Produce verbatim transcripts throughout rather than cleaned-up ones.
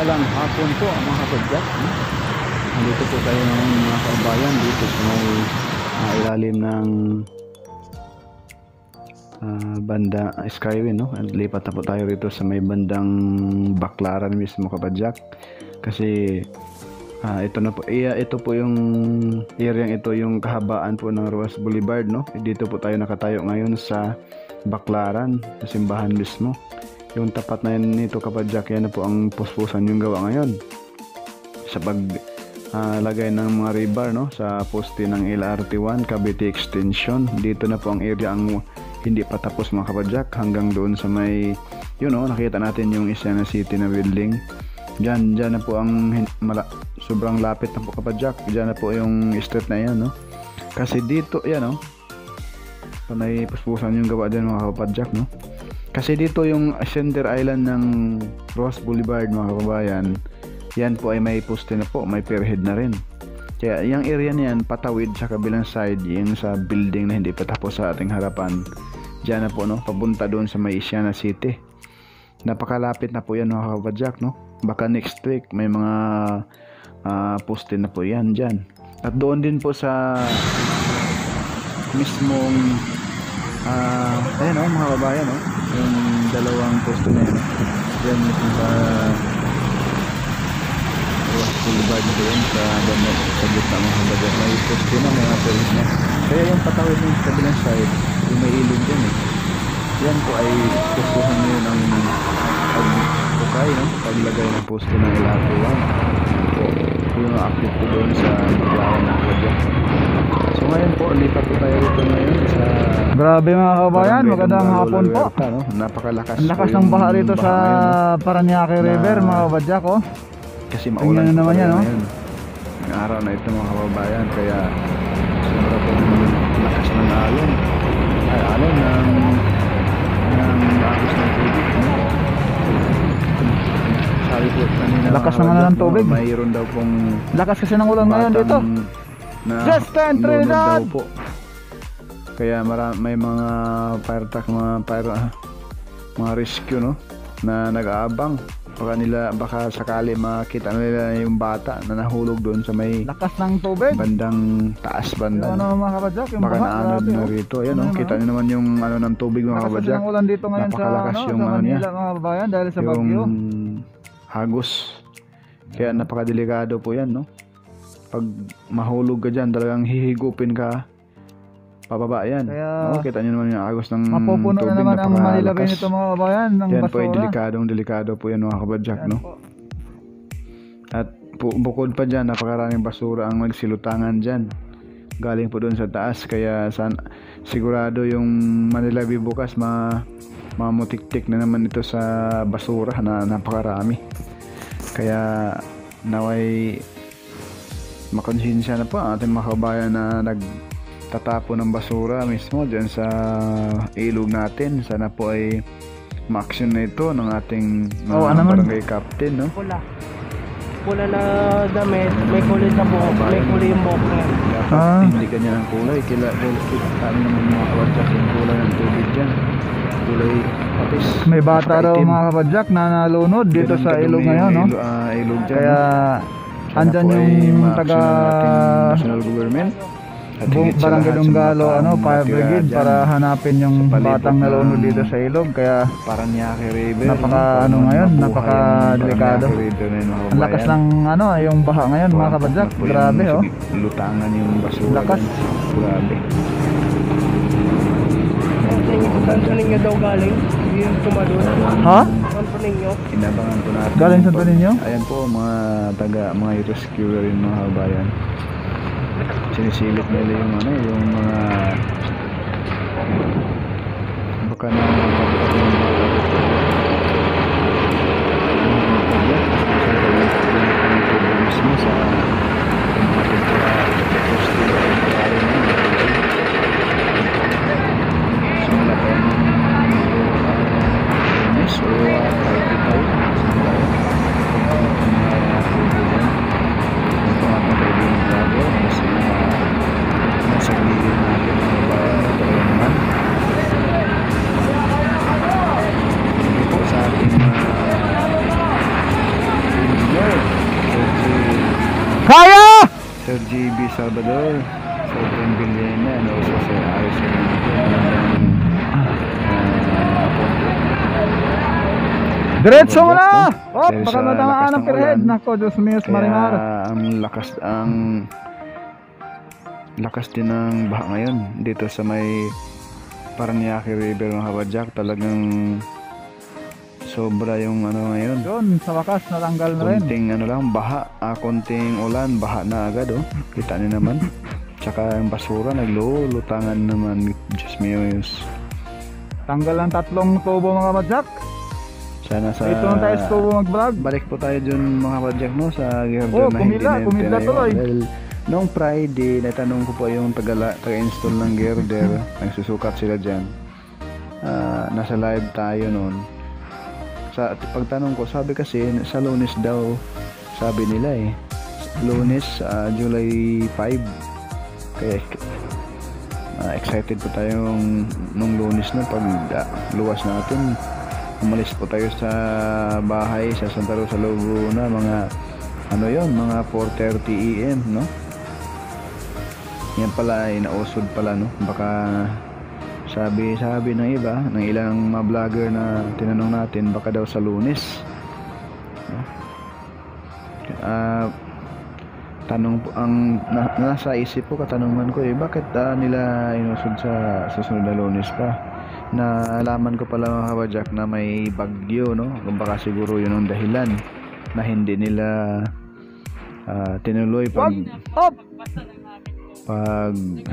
mapagpalang hapon po mga kapadyak. Nandito po tayo ngayon mga kabayan dito sa may uh, ilalim ng uh, banda Skyway, no? At lipat na po tayo rito sa may bandang Baclaran mismo kapadyak. Kasi uh, ito na po, iya, ito po yung area, ito yung kahabaan po ng Rojas Boulevard, no? Dito po tayo nakatayo ngayon sa Baclaran, sa simbahan mismo. Yung tapat na yun nito kapadyak, yan na po ang puspusan yung gawa ngayon sa pag uh, lagay ng mga rebar, no, sa poste ng L R T one Cavite Extension. Dito na po ang area ang hindi pa tapos mga kapadyak, hanggang doon sa may yun, no, nakita natin yung Isiana City na building. Diyan, diyan na po ang mala, sobrang lapit na po kapadyak. Diyan na po yung street na yan, no. Kasi dito yan, no, panay puspusan yung gawa din mga kapadyak, no. Kasi dito yung center island ng Rojas Boulevard mga kababayan, yan po ay may poste na po, may pierhead na rin. Kaya yung area niyan patawid sa kabilang side, yung sa building na hindi pa tapos sa ating harapan, dyan na po, no, papunta doon sa may Isiana City. Napakalapit na po yan mga kapadyak, no. Baka next week may mga uh, poste na po yan dyan. At doon din po sa mismong uh, ayun, no, mga kababayan, no, yung dalawang poste na yun, yan mismo sa Rojas Boulevard na yun, sa banda, sa gitna mga kababayan, may poste na, may service na. Kaya yung patawid ng kabilang side, yung may ilog dyan, eh, yan po ay postuhan ngayon ang pagpukay, no, paglagay ng poste ng L R T one po, yung active po doon sa Baclaran ng kababayan. So ngayon po, lipat po tayo rito ngayon sa... Grabe mga kabayan, magandang hapon po. No? Napakalakas. Ang lakas ng baha rito sa Paranaque River mga kabadyak, oh. Kasi maulan naman yan, no? Ang araw na ito mga kababayan, kaya sobra po lakas ng alon. Ay, alon ng ng agos ng tubig, no? Sabi po kanina, lakas naman ng tubig. Mayroon daw pong lakas kasi ng ulan ngayon dito. Na Just Trinidad po. Kaya marami, may mga fire truck, mga fire, uh, mga rescue, no, na nag-aabang. Baka nila, baka sakali makita nila yung bata na nahulog doon sa may lakas ng tubig, bandang taas banda. Yung ano mga kabadyak, yung baka baha, naanod na oh. rito. Ayan, no, kita niyo naman yung ano ng tubig mga kabadyak. Lakas ng ulan dito ngayon sa, napakalakas ano, yung sa ano niya, Manila mga kabayan, dahil sa yung bagyo. hagos. Kaya napakadelikado po yan, no. Pag mahulog ka dyan, talagang hihigupin ka pababa yan. Kaya, oh, kita nyo naman yung agos ng mapupuno tubig na naman ang Manila Bay napakalakas. nito mga kabayan ng yan basura. po ay delikadong delikado po yan mga kabadyak, no. Po. At po, bukod pa dyan, napakaraming basura ang nagsilutangan dyan, galing po doon sa taas. Kaya san, sigurado yung Manila Bay bukas ma, mamutik-tik na naman ito sa basura na napakarami. Kaya naway makonsensya na po ang ating mga kabayan na nagtatapo ng basura mismo dyan sa ilog natin. Sana po ay ma-action na ito ng ating uh, oh, ano barangay captain, no? Pula. Pula na damit, may kulay na buhok, may kulay yung buhok niya. Ah. Hindi kanya ng kulay. Kila, kami naman mga kawadyak yung kulay ng tubig dyan. Kulay kapis. May bata raw mga kabadyak na nalunod dito ganun sa kadumi ilog ngayon, no? Ilo, uh, ilog dyan, kaya no? andyan yung taga national government at higit sa Barangay lahat, Dunggalo, sa ano, mga fire tira brigade dyan, para hanapin yung sa palibot batang nalunod ng dito sa ilog. Kaya Paranaque River, napaka no? ano ngayon, Mabuhay napaka ang delikado. Paranaque River na yun, mga ang lakas kabayan. ng ano, yung baha ngayon mga kabadyak. Po yung Grabe, oh. lutangan yung basura Lakas. dyan. Grabe. Saan pa ninyo daw galing? Yung tumalun. Ha? Saan pa ninyo? Inabangan po natin. Galing saan pa ninyo? Ayan po mga taga, mga rescuer rin mga kabayan. Sinisilip nila yung ano, yung mga baka na mismo sa Sir G B Salvador, sobrang bilhin na, ano, sa Sir Aris Hernandez. Diretso mo na! no? Oh, Dahil baka sa matamaan lakas ng ng pirhead. ulan, Nako, Diyos mío, Kaya marimar. ang lakas, ang lakas din ng baha ngayon dito sa may Paranaque River mga kabadyak. Talagang sobra yung ano ngayon. Yun, sa wakas, natanggal na rin. Konting ano lang, baha, ah, konting ulan, baha na agad oh. Kita niyo naman. Tsaka yung basura, naglulutangan naman. Diyos mío, Diyos. Tanggal ng tatlong tubo mga kabadyak. Sana sa... Ito na tayo sa tubo mag-vlog. Balik po tayo dun mga kabadyak no, sa girder Oh, na kumila, hindi kumila na tuloy. Dahil nung Friday, natanong ko po yung taga- taga-install ng girder. Nagsusukat sila dyan. Ah, nasa live tayo noon. Sa pagtanong ko, sabi kasi sa Lunes daw, sabi nila eh. Lunes, ah, July five. Kaya ah, excited po tayong nung Lunes na pag ah, luwas natin. Umalis po tayo sa bahay sa Santa Rosa, Laguna, mga ano yon, mga four thirty a m no? Yan pala ay nausod pala no. Baka sabi sabi ng iba, ng ilang mga vlogger na tinanong natin, baka daw sa Lunes. No? Ah, tanong po ang na, nasa isip ko, katanungan ko eh, bakit ah, nila inusod sa susunod na Lunes pa? Naalaman ko pala mga kabadyak na may bagyo no, baka siguro yun ang dahilan na hindi nila uh, tinuloy pag Up! pag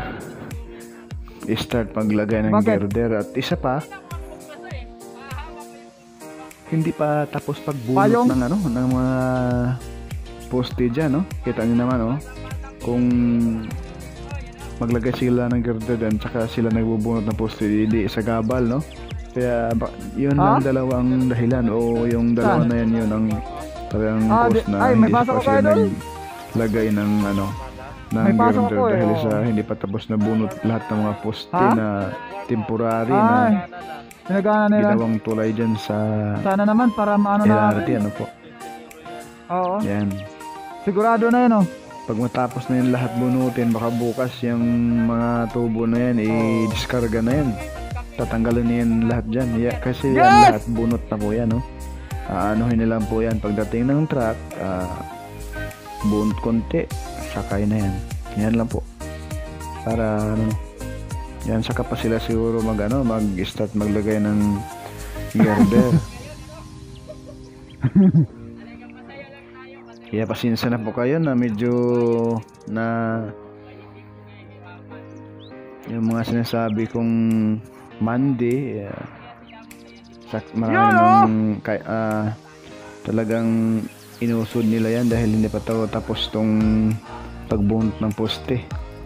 start paglagay ng Bakit? girder. At isa pa, hindi pa tapos pagbunot Payong? ng ano, ng mga poste dyan no. Kita nyo naman no, kung maglagay sila ng girder dyan, tsaka sila nagbubunot ng poste, hindi sa gabal no. Kaya ba, yun Ha? ang dalawang dahilan, o yung dalawa Saan? na yan, yun ang talagang Ah, post di- na ay, may hindi pasok pa ako, sila idol. naglagay ng ano, ng May pasok girder ako, eh, dahil oh. sa hindi pa tapos na bunot lahat ng mga poste Ha? na temporary Ay, na pinagana nila. ginawang tulay dyan sa Sana naman para maano na. L R T, ano po. Oo, Yan. sigurado na yun oh. Pag matapos na yan lahat bunutin, baka bukas yung mga tubo na yan, i-discarga na yan. Tatanggalin na yan lahat dyan. Yeah, kasi yan Yes! lahat bunot na po yan, no? Aanuhin nila po yan. Pagdating ng truck, ah, bunot konti, sakay na yan. Yan lang po. Para, ano, yan, saka pa sila siguro mag, ano, mag-start maglagay ng girder. Kaya pasensya na po kayo na medyo na yung mga sinasabi kong Monday, uh, sak maraming kay uh, talagang inusod nila yan dahil hindi pa tayo tapos tong pagbunot ng poste.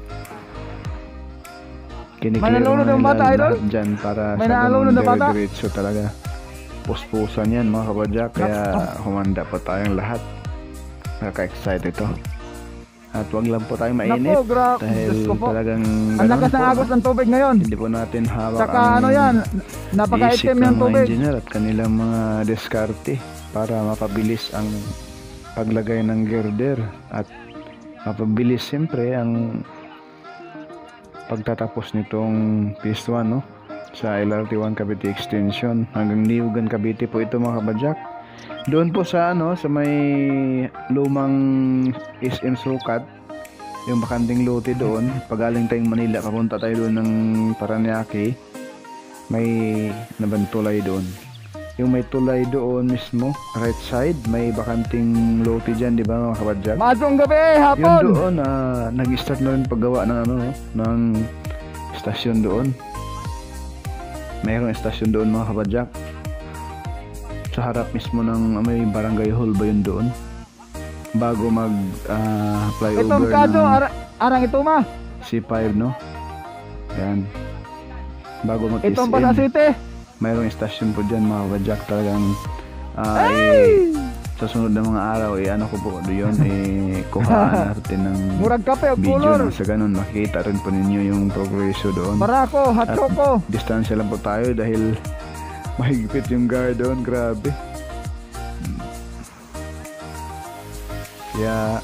Kiniklear May nalunod na ng nila bata, idol? lahat dyan para May sa nalunod ganun na bata? dire-diretso talaga. Puspusan yan mga kabadyak, kaya humanda pa tayong lahat. Nakaka-excite ito. At wag lang po tayong mainit Naku, gra- dahil Diyos ko po. talagang Ang ganun lakas ng po. agos ng tubig ngayon. Hindi po natin hawak Tsaka ang ano yan, isip napaka-itim ng yung mga tubig. engineer at kanilang mga diskarte para mapabilis ang paglagay ng girder at mapabilis siyempre ang pagtatapos nitong phase one no, sa L R T one Cavite Extension hanggang Niugan Cavite po ito mga kabadyak. Doon po sa ano, sa may lumang S M Sukat, yung bakanting lote doon, pagaling tayong Manila, papunta tayo doon ng Paranaque, may nabantulay doon. Yung may tulay doon mismo, right side, may bakanting lote dyan, di ba mga kabadyak? Masong gabi, Yun hapon. doon, ah, nag-start na rin paggawa ng ano, no, ng stasyon doon. Mayroong stasyon doon mga kabadyak. Sa harap mismo ng may barangay hall ba yun doon? Bago mag ah, flyover Itong kaso, ng ara- arang ito ma. C five no? Yan. Bago mag Itong S Pasay M, City. mayroong stasyon po dyan mga kabadyak. Talagang ah, eh, sa sunod na mga araw, eh, ano ko po doon, eh, kuhaan natin ng Murag kape o video color. na sa ganun. Makikita rin po ninyo yung progreso doon. Barako, hot At choco. distansya lang po tayo dahil mahigpit yung guard doon, grabe. Kaya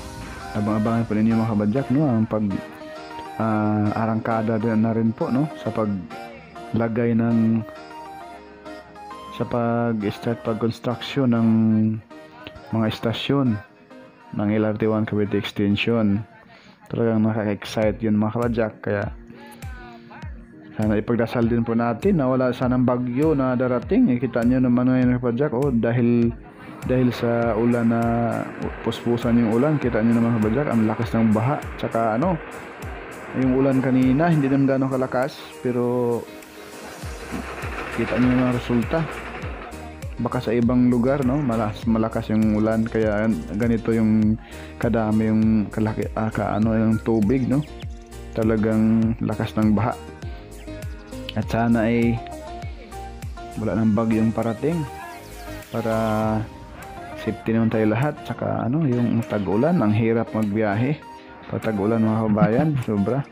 abang-abangan po ninyo mga kabadyak, no, ang pag ah, arangkada din na rin po, no, sa paglagay ng sa pag-start pag-construction ng mga estasyon ng L R T one Cavite Extension. Talagang nakaka-excite yun mga kabadyak, kaya sana ipagdasal din po natin na wala sanang bagyo na darating. Ikita nyo naman ngayon mga kabadyak, oh, dahil dahil sa ulan na puspusan yung ulan, kita nyo naman mga kabadyak, ang lakas ng baha. Tsaka ano, yung ulan kanina hindi naman gano'ng kalakas, pero kita nyo yung resulta. Baka sa ibang lugar, no, malas, malakas yung ulan, kaya ganito yung kadami yung kalaki, ah, ka, ano, yung tubig, no, talagang lakas ng baha. At sana ay wala ng bagyong parating para safety naman tayo lahat. Saka ano, yung tag-ulan, ang hirap magbiyahe pag tag-ulan mga kabayan, sobra.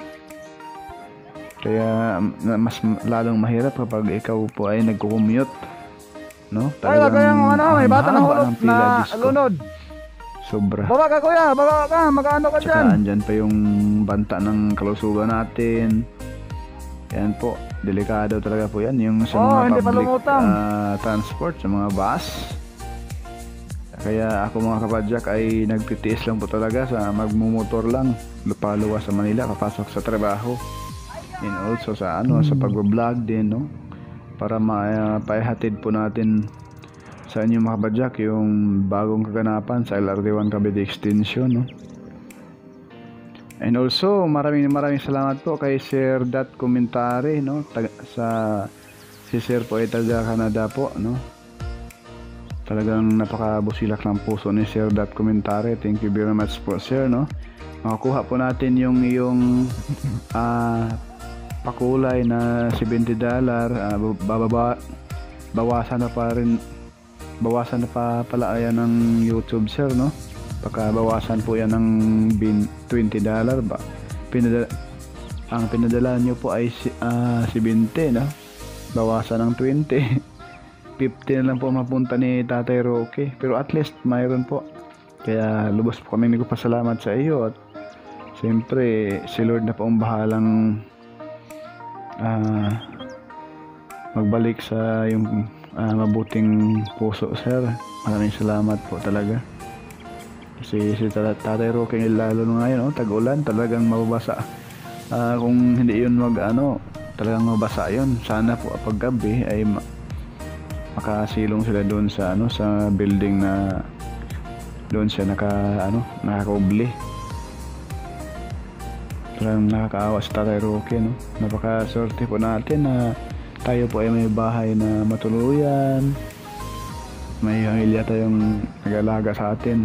Kaya mas lalong mahirap kapag ikaw po ay nagko-commute, no? Ay, wag kayong ano, may bata na haba hulog ng pila, na Diyos ko. lunod. Sobra. Baba ka kuya, baba ka, magkano ka dyan? Tsaka andyan pa yung banta ng kalusugan natin. Yan po, delikado talaga po yan. Yung sa Oh, mga hindi pa public lumutang. ah, transport, sa mga bus. Kaya ako mga kapadyak ay nagtitiis lang po talaga sa magmumotor lang. Lupaluwas sa Manila, papasok sa trabaho. And also sa ano, sa pag-vlog din, no? Para maihatid po natin sa inyo mga kapadyak yung bagong kaganapan sa L R T one Cavite Extension, no? And also maraming maraming salamat po kay Sir Dat Commentary, no, taga, sa si Sir po ay taga Canada po, no. Talagang napakabusilak ng puso ni Sir Dat Commentary. Thank you very much po, Sir, no. Makakuha po natin yung yung ah pakulay na seventy dollar, uh, bababa bawasan na pa rin bawasan na pa pala ayan ng YouTube, Sir, no. Baka bawasan po yan ng twenty dollar ba. Pinadala, ang pinadala nyo po ay uh, seventy, no? Bawasan ng twenty. fifty na lang po mapunta ni Tatay Roque. Pero at least mayroon po. Kaya lubos po kami nagpapasalamat sa iyo. At siyempre si Lord na po ang bahalang uh, magbalik sa yung uh, mabuting puso, Sir. Maraming salamat po talaga. Kasi si Tatay Roque lalo na ngayon, oh, tag-ulan, talagang mababasa. Uh, kung hindi yun mag ano, talagang mabasa yun. Sana po pag gabi ay ma makasilong sila doon sa ano, sa building na doon siya naka ano, nakakaubli. Talagang nakakaawa si Tatay Roque, no. Napakaswerte po natin na tayo po ay may bahay na matuluyan. May pamilya tayong nag-alaga sa atin.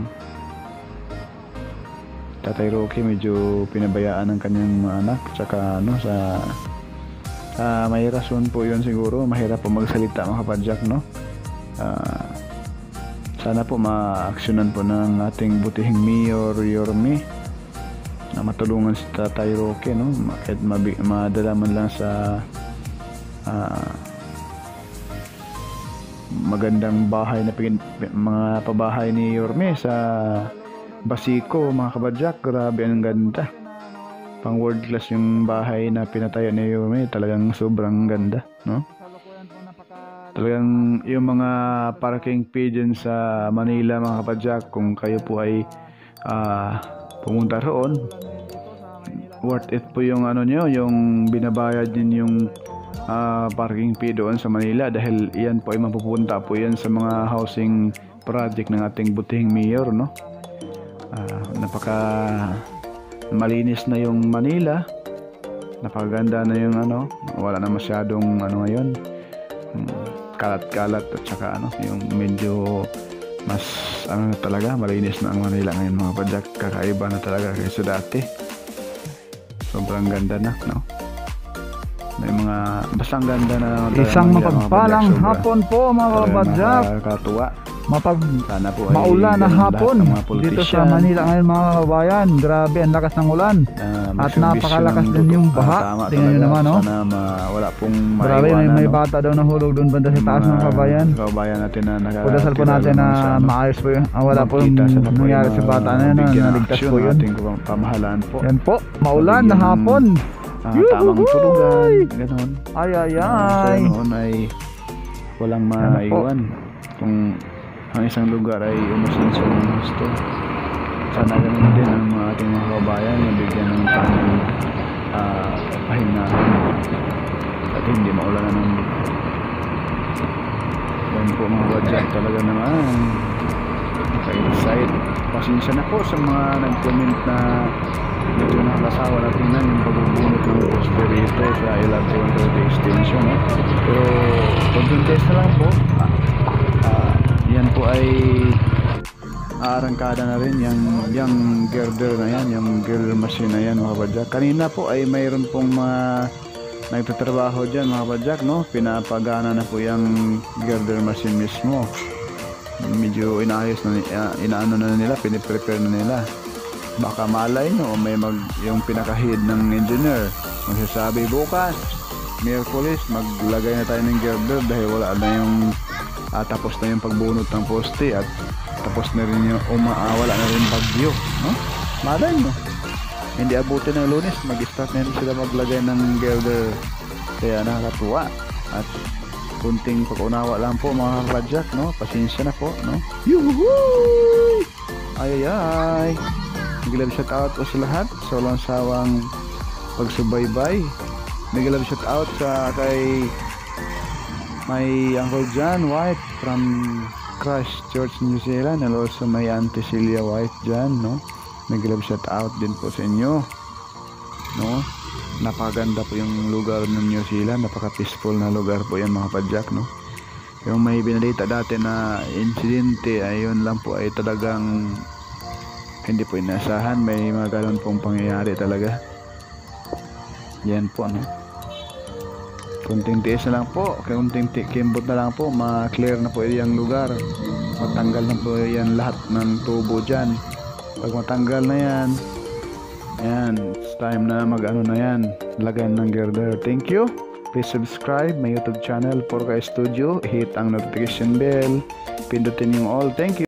Tatay Roque medyo pinabayaan ng kanyang mga anak, tsaka ano, sa uh, may rason po yun siguro, mahirap po magsalita mga kapadyak, no. Uh, sana po ma-aksyonan po ng ating butihing Mayor Yorme na matulungan si Tatay Roque, no, kahit madala man lang sa uh, magandang bahay na pin, mga pabahay ni Yorme sa Basico, mga kabadyak. Grabe, ang ganda. Pang world class yung bahay na pinatayo ni Yorme. Talagang sobrang ganda, no? Talagang yung mga parking fee dyan sa Manila, mga kabadyak, kung kayo po ay uh, pumunta roon, worth it po yung ano nyo, yung binabayad din yung uh, parking fee doon sa Manila, dahil iyan po ay mapupunta po yan sa mga housing project ng ating butihing mayor, no? Uh, napaka malinis na yung Manila, napakaganda na yung ano, wala na masyadong ano ngayon, kalat-kalat, at saka ano, yung medyo mas ano na talaga, malinis na ang Manila ngayon, mga padyak. Kakaiba na talaga kaysa dati, sobrang ganda na, no? May mga basta ang ganda na talaga, Isang Manila, mapagpalang mga padyak, hapon po, mga talagang kabadyak. nakakatuwa. mapag Sana po ay maulan na ganun lahat hapon ng mga dito politician, sa Manila ngayon mga kababayan. Grabe ang lakas ng ulan. ah, At masyong napakalakas bisyo ng din yung tutok. baha. Ah, tama Tingnan nyo talaga. naman, no? Sana ma, wala pong Grabe, may, maiwanan, may no? bata daw nahulog doon banda sa taas mga kabayan. kababayan natin na nakakilala Pagdasal po natin na naman sa, ano, maayos po yun. Ah, wala po yung magkita, sana po nangyari ay sa bata na yun, na mabigyan ng naligtas aksyon po ng yun. ating pamahalaan po. Yan po, maulan na Mabigyan ng, hapon. Ah, Yuhuhuy! tamang tulugan, gano'n. Ay ay Ah, so ay. noon ay walang Ano po? maiwan kung ang isang lugar ay umusinso ng gusto. Sana ganun din ang mga ating mga kabayan na bigyan ng tamang uh, pahingahan at hindi maulan ng yan po mga badyak. Talaga naman naka-excite. Pasensya na po sa mga nag-comment na medyo nakakasawa na tingnan yung pagbubunot ng poster dito sa Ilag two thirty extension, eh. Pero konting test na lang po. ah, ah, yan po ay aarangkada na rin yung, yung girder na yan, yung girder machine na yan mga badyak. Kanina po ay mayroon pong mga nagtatrabaho dyan mga badyak, no? Pinapagana na po yung girder machine mismo. Medyo inaayos na, uh, inaano na nila, piniprepare na nila. Baka malay nyo may mag, yung pinakahid ng engineer magsasabi bukas Miyerkules maglagay na tayo ng girder dahil wala na yung ah, tapos na yung pagbunot ng poste at tapos na rin yung umaawala na rin bagyo, no? Malay nyo hindi abutin ng Lunes mag-start na rin sila maglagay ng girder, kaya nakakatuwa at kunting pag-unawa lang po mga kabadyak, no? Pasensya na po, no? Yuhuhuy! Ay ay ay, nag-love shout out po sa lahat sa walang sawang pagsubaybay. Nag-love shout out sa kay my Uncle John White from Christchurch, New Zealand, and also my Auntie Celia White dyan, no? Nag-love shout out din po sa inyo, no? Napakaganda po yung lugar ng New Zealand, napaka-peaceful na lugar po yan mga padyak, no? Yung may binalita dati na insidente, ayun lang po ay talagang hindi po inasahan, may mga ganun pong pangyayari talaga. Yan po, no? Kunting tiis na lang po, kunting kimbot na lang po, ma-clear na po yung lugar, matanggal na po yan lahat ng tubo dyan. Pag matanggal na yan, yan, it's time na mag-ano na yan, lagyan ng girder. Thank you. Please subscribe my YouTube channel, Porka Studio. Hit ang notification bell, pindutin yung all. Thank you.